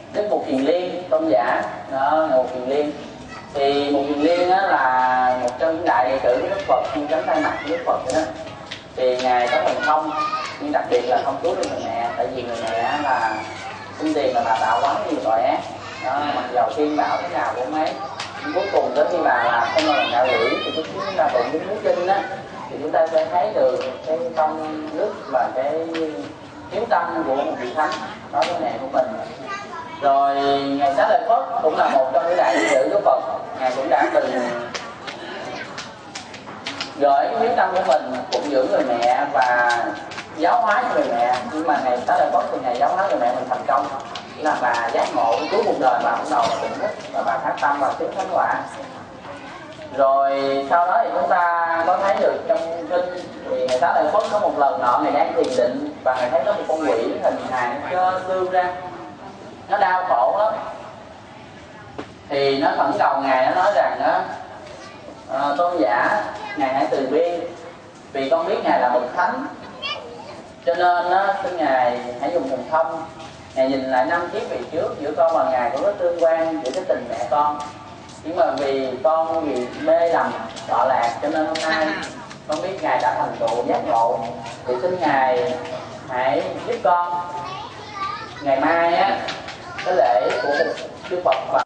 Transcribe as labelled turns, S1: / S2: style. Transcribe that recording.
S1: Đức Mục Kiền Liên tôn giả đó. Ngài Mục Kiền Liên thì Mục Kiền Liên á, là một trong những đại đệ tử của Đức Phật, nhưng cánh tay mặt của Đức Phật đó. Thì ngài có thần thông, nhưng đặc biệt là không cứu được người mẹ, tại vì người mẹ là sinh tiền là bà tạo quá nhiều tội ác đó, mặc dầu khuyên bảo thế nào cũng mấy, nhưng cuối cùng đến khi bà làm không là ngạ quỷ thì chúng ta tụng những núi kinh á, thì chúng ta sẽ thấy được cái công đức và cái hiếu tâm của một vị thánh đối với mẹ của mình. Rồi ngài Xá Lợi Phất cũng là một trong những đại đệ tử của Phật, ngài cũng đã từng gửi cái hiếu tâm của mình phụng dưỡng người mẹ và giáo hóa người mẹ, nhưng mà ngày Xá Lợi Phất thì ngày giáo hóa người mẹ mình thành công, là bà giác ngộ cuối cuộc đời bà bắt đầu là tỉnh thức và bà phát tâm và chứng thánh quả. Rồi sau đó thì chúng ta có thấy được trong kinh thì ngày Xá Lợi Phất có một lần nọ ngài đang thiền định và ngài thấy có một con quỷ hình hài cơ xương ra, nó đau khổ lắm, thì nó khẩn cầu ngài, nó nói rằng đó, tôn giả ngài hãy từ bi, vì con biết ngài là bậc thánh, cho nên đó, xin ngài hãy dùng thần thông. Ngài nhìn lại 5 kiếp về trước, giữa con và ngài cũng có tương quan giữa cái tình mẹ con, nhưng mà vì con vì mê lầm đọa lạc cho nên hôm nay con biết ngài đã thành tựu giác ngộ, thì xin ngài hãy giúp con ngày mai á cái lễ của Đức Phật